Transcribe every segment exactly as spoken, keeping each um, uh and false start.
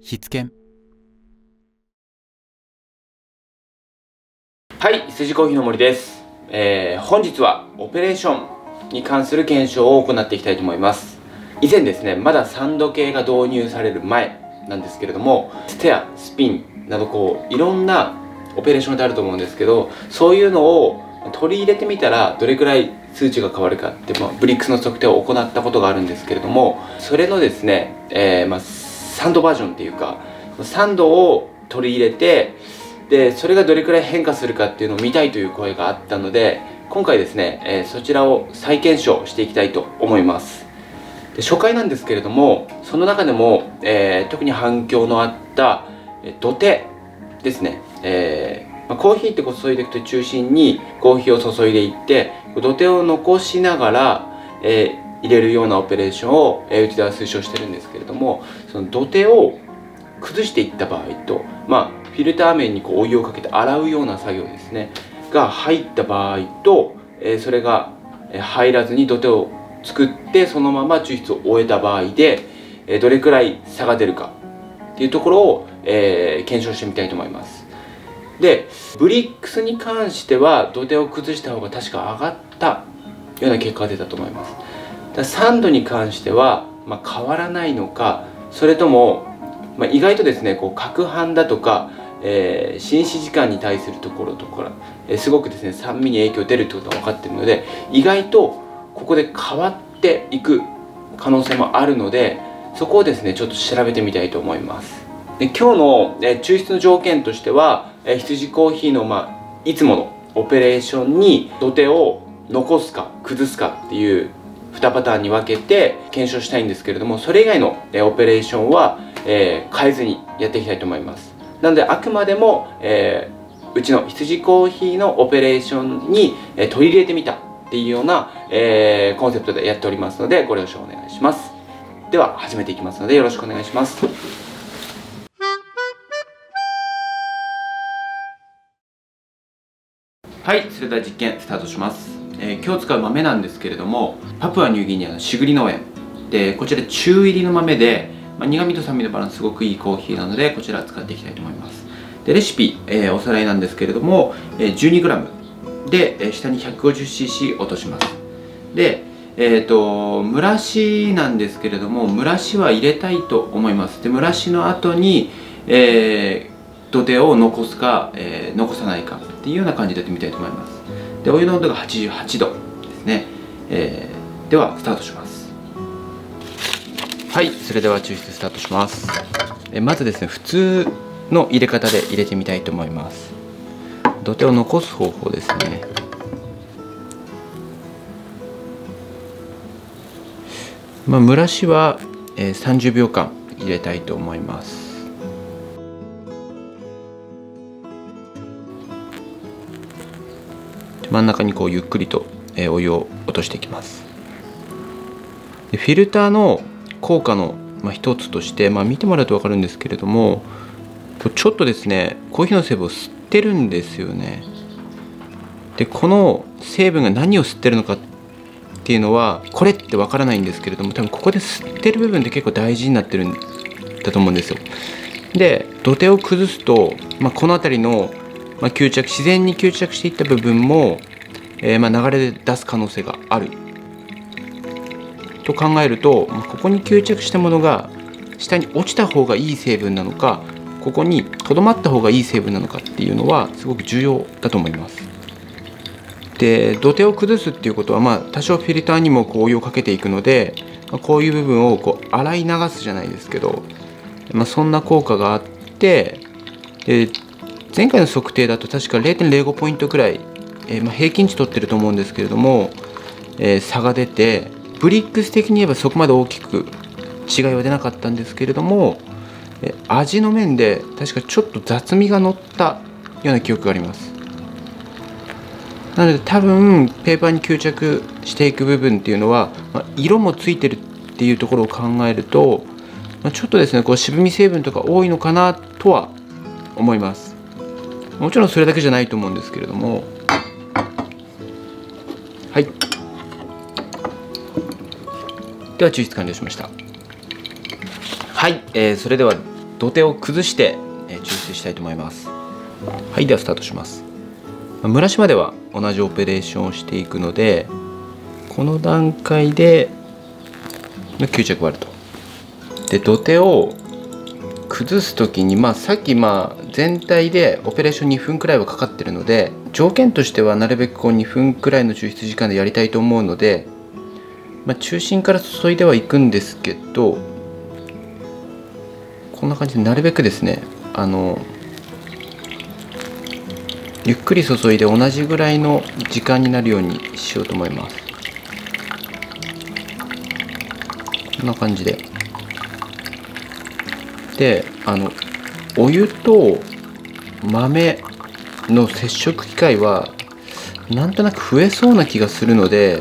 筆研。 はい、羊コーヒーの森です。えー、本日はオペレーションに関する検証を行っていきたいと思います。以前ですね、まださんど計が導入される前なんですけれども、ステア、スピンなどこういろんなオペレーションってあると思うんですけど、そういうのを取り入れてみたらどれくらい数値が変わるかって、まあ、ブリックスの測定を行ったことがあるんですけれども、それのですね、えーまあ、さんどバージョンっていうかさんどを取り入れて、でそれがどれくらい変化するかっていうのを見たいという声があったので、今回ですね、えー、そちらを再検証していきたいと思います。で初回なんですけれども、その中でも、えー、特に反響のあった土手ですね、えーまあ、コーヒーってこう注いでいくと中心にコーヒーを注いでいって土手を残しながら、えー、入れるようなオペレーションを、えー、うちでは推奨してるんですけれども、その土手を崩していった場合と、まあ、フィルター面にこうお湯をかけて洗うような作業ですねが入った場合と、えー、それが入らずに土手を作ってそのまま抽出を終えた場合で、えー、どれくらい差が出るかっていうところを、えー、検証してみたいと思います。でブリックスに関しては土手を崩した方が確か上がったような結果が出たと思います。ださんどに関しては、まあ、変わらないのか、それとも、まあ、意外とですねこう攪拌だとか、えー、浸止時間に対するところとか、えー、すごくですね酸味に影響出るってことが分かっているので、意外とここで変わっていく可能性もあるので、そこをですねちょっと調べてみたいと思います。で今日の、えー、抽出の条件としては、えー、羊コーヒーの、まあ、いつものオペレーションに土手を残すか崩すかっていうにパターンに分けて検証したいんですけれども、それ以外の、えー、オペレーションは、えー、変えずにやっていきたいと思います。なのであくまでも、えー、うちの羊コーヒーのオペレーションに、えー、取り入れてみたっていうような、えー、コンセプトでやっておりますので、ご了承お願いします。では始めていきますのでよろしくお願いします。はい、それでは実験スタートします。えー、今日使う豆なんですけれども、パプアニューギニアのしぐり農園で、こちら中入りの豆で、まあ、苦味と酸味のバランスすごくいいコーヒーなので、こちら使っていきたいと思います。でレシピ、えー、おさらいなんですけれども、えー、じゅうにグラム で、えー、下に ひゃくごじゅうシーシー 落とします。でえーと蒸らしなんですけれども、蒸らしは入れたいと思います。で蒸らしの後に、えー、土手を残すか、えー、残さないかっていうような感じでやってみたいと思います。でお湯の温度がはちじゅうはちどですね。えー、ではスタートします。はい、それでは抽出スタートします。えまずですね、普通の入れ方で入れてみたいと思います。土手を残す方法ですね。まあ、蒸らしは、えー、さんじゅうびょうかん入れたいと思います。真ん中にこうゆっくりと、えー、お湯を落としていきます。でフィルターの効果の、まあ、一つとして、まあ、見てもらうと分かるんですけれども、ちょっとですねコーヒーの成分を吸ってるんですよね。でこの成分が何を吸ってるのかっていうのはこれって分からないんですけれども、多分ここで吸ってる部分って結構大事になってるんだと思うんですよ。で土手を崩すと、まあ、この辺りの、まあ、吸着自然に吸着していった部分も、えー、まあ流れで出す可能性があると考えると、ここに吸着したものが下に落ちた方がいい成分なのか、ここにとどまった方がいい成分なのかっていうのはすごく重要だと思います。で土手を崩すっていうことは、まあ多少フィルターにもこうお湯をかけていくので、まあ、こういう部分をこう洗い流すじゃないですけど、まあ、そんな効果があって、で前回の測定だと確か れいてんれいご ポイントくらい、えー、まあ平均値取ってると思うんですけれども、えー、差が出て、ブリックス的に言えばそこまで大きく違いは出なかったんですけれども、え味の面で確かちょっと雑味が乗ったような記憶があります。なので多分ペーパーに吸着していく部分っていうのは、まあ、色もついてるっていうところを考えると、まあ、ちょっとですねこう渋み成分とか多いのかなとは思います。もちろんそれだけじゃないと思うんですけれども、はい、では抽出完了しました。はい、えー、それでは土手を崩して、えー、抽出したいと思います。はい、ではスタートします。蒸らしまでは同じオペレーションをしていくので、この段階で吸着割ると。で土手を崩す時に、まあ、さっきまあ全体でオペレーションにふんくらいはかかってるので、条件としてはなるべくこうにふんくらいの抽出時間でやりたいと思うので、まあ、中心から注いではいくんですけど、こんな感じでなるべくですね、あのゆっくり注いで同じぐらいの時間になるようにしようと思います。こんな感じで。で、あのお湯と豆の接触機会はなんとなく増えそうな気がするので、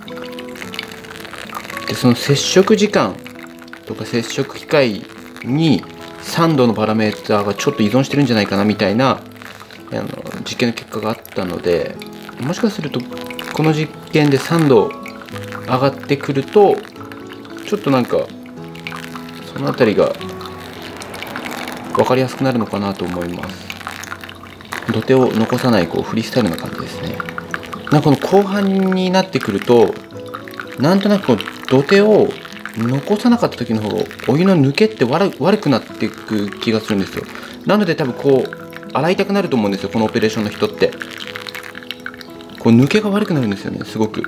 でその接触時間とか接触機会に酸度のパラメーターがちょっと依存してるんじゃないかなみたいなあの実験の結果があったので、もしかするとこの実験で酸度上がってくるとちょっとなんかその辺りが分かりやすくなるのかなと思います。土手を残さないこうフリースタイルな感じですね。なんかこの後半になってくると、なんとなくこう土手を残さなかった時の方がお湯の抜けって悪悪くなっていく気がするんですよ。なので多分こう洗いたくなると思うんですよ、このオペレーションの人って。こう抜けが悪くなるんですよね、すごく。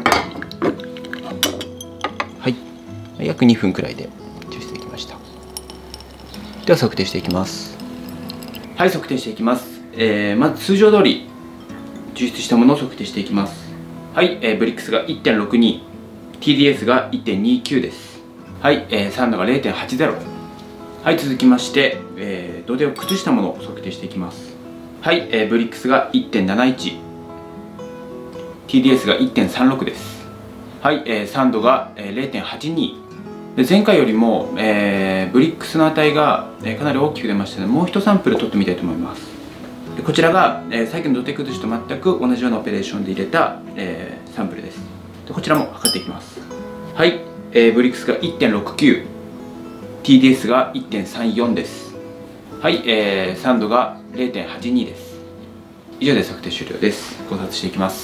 はい、約にふんくらいで抽出できました。では測定していきます。はい、測定していきます。えー、まず通常通り抽出したものを測定していきます。はい、えー、ブリックスが いってんろくに、 ティーディーエス が いってんにきゅう です。はい、えー、酸度が れいてんはちゼロ。はい、続きまして、えー、土手を崩したものを測定していきます。はい、えー、ブリックスが いってんなないち、 ティーディーエス が いってんさんろく です。はい、えー、酸度が れいてんはちに。で前回よりも、えー、ブリックスの値が、えー、かなり大きく出ましたので、もう一サンプル取ってみたいと思います。でこちらが、えー、さっきの土手崩しと全く同じようなオペレーションで入れた、えー、サンプルです。でこちらも測っていきます。はい、えー、ブリックスが いってんろくきゅう、 ティーディーエス が いってんさんよん です。はい、えー、酸度が れいてんはちに です。以上で測定終了です。考察していきます。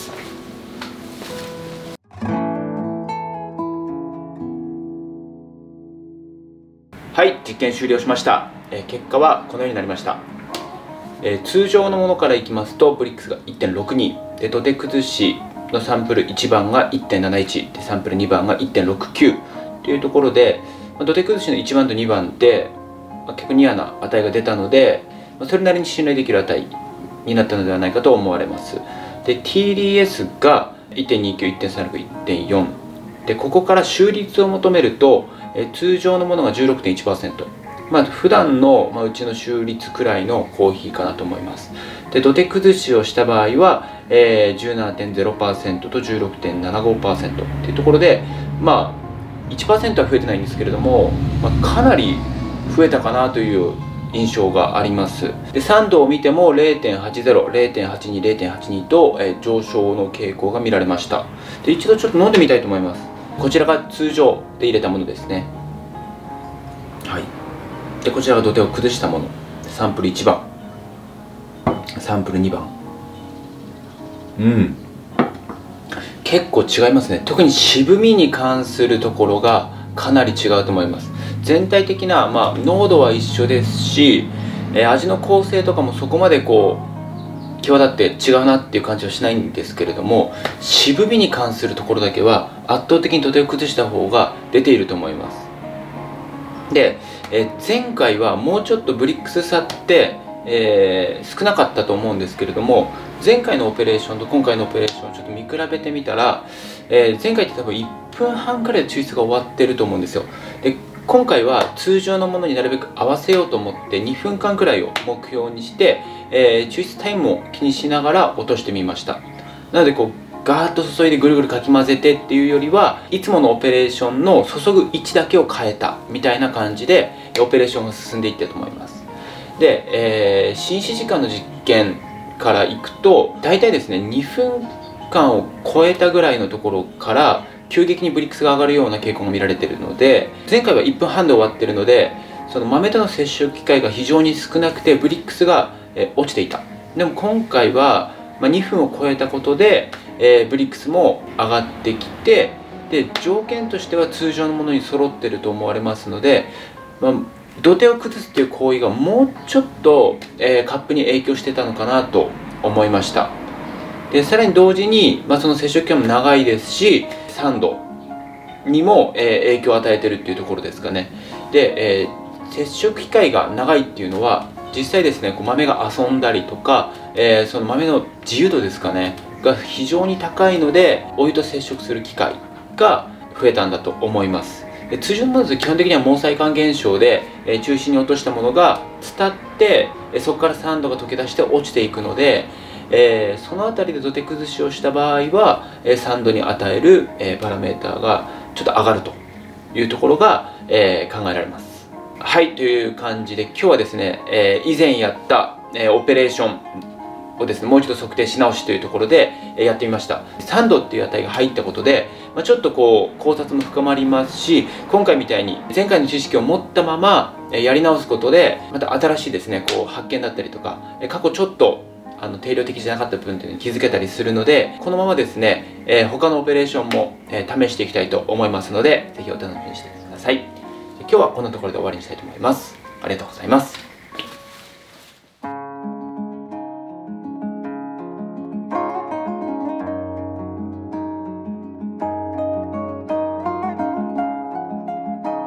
はい、実験終了しました。えー、結果はこのようになりました。えー、通常のものからいきますと、ブリックスが いってんろくに で、土手崩しのサンプルいちばんが いってんなないち で、サンプルにばんが いってんろくきゅう というところで、まあ、土手崩しのいちばんとにばんで、まあ、結構ニアな値が出たので、まあ、それなりに信頼できる値になったのではないかと思われます。で ティーディーエス が いってんにきゅう、いってんさんろく、いってんよん で、ここから収率を求めると、えー、通常のものが じゅうろくてんいちパーセント、まあ、普段の、まあ、うちの収率くらいのコーヒーかなと思います。で土手崩しをした場合は、えー、じゅうななてんゼロパーセント と じゅうろくてんななごパーセント っていうところで、まあ いちパーセント は増えてないんですけれども、まあ、かなり増えたかなという印象があります。で酸度を見ても れいてんはちゼロ、れいてんはちに、れいてんはちに と、えー、上昇の傾向が見られました。で一度ちょっと飲んでみたいと思います。こちらが通常で入れたものですね。はい、でこちらが土手を崩したもの、サンプルいちばん、サンプルにばん。うん結構違いますね。特に渋みに関するところがかなり違うと思います。全体的な、まあ、濃度は一緒ですし、えー、味の構成とかもそこまでこう際立って違うなっていう感じはしないんですけれども、渋みに関するところだけは圧倒的に土手を崩した方が出ていると思います。で、えー、前回はもうちょっとブリックス差って、えー、少なかったと思うんですけれども、前回のオペレーションと今回のオペレーションをちょっと見比べてみたら、えー、前回って多分いっぷんはんくらいで抽出が終わってると思うんですよ。で今回は通常のものになるべく合わせようと思ってにふんかんくらいを目標にして、えー、抽出タイムを気にしながら落としてみました。なのでこうガーッと注いでぐるぐるかき混ぜてっていうよりは、いつものオペレーションの注ぐ位置だけを変えたみたいな感じでオペレーションが進んでいったと思います。で、えー、浸止時間の実験からいくと大体ですねにふんかんを超えたぐらいのところから急激にブリックスが上がるような傾向が見られているので、前回はいっぷんはんで終わってるので、 その豆との接触機会が非常に少なくてブリックスが、えー、落ちていた。でも今回は、まあ、にふんを超えたことで、えー、ブリックスも上がってきて、で条件としては通常のものに揃っていると思われますので、まあ、土手を崩すという行為がもうちょっと、えー、カップに影響してたのかなと思いました。でさらに同時に、まあ、その接触期間も長いですし、サンドにも、えー、影響を与えているっていうところですかね。で、えー、接触機会が長いっていうのは実際ですね、こう豆が遊んだりとか、えー、その豆の自由度ですかねが非常に高いので、お湯と接触する機会が増えたんだと思います。で通常のものは基本的には毛細管現象で、えー、中心に落としたものが伝って、えー、そこからサンドが溶け出して落ちていくので、えー、その辺りで土手崩しをした場合は、えー、サンドに与える、えー、パラメーターがちょっと上がるというところが、えー、考えられます。はい、という感じで今日はですね、えー、以前やった、えー、オペレーションをですね、もう一度測定し直しというところで、えー、やってみました。サンドっていう値が入ったことで、まあ、ちょっとこう考察も深まりますし、今回みたいに前回の知識を持ったまま、えー、やり直すことでまた新しいですね、こう発見だったりとか、えー、過去ちょっとあの定量的じゃなかった部分というのに気づけたりするので、このままですね、えー、他のオペレーションも、えー、試していきたいと思いますので、ぜひお楽しみにしてください。今日はこんなところで終わりにしたいと思います。ありがとうございます。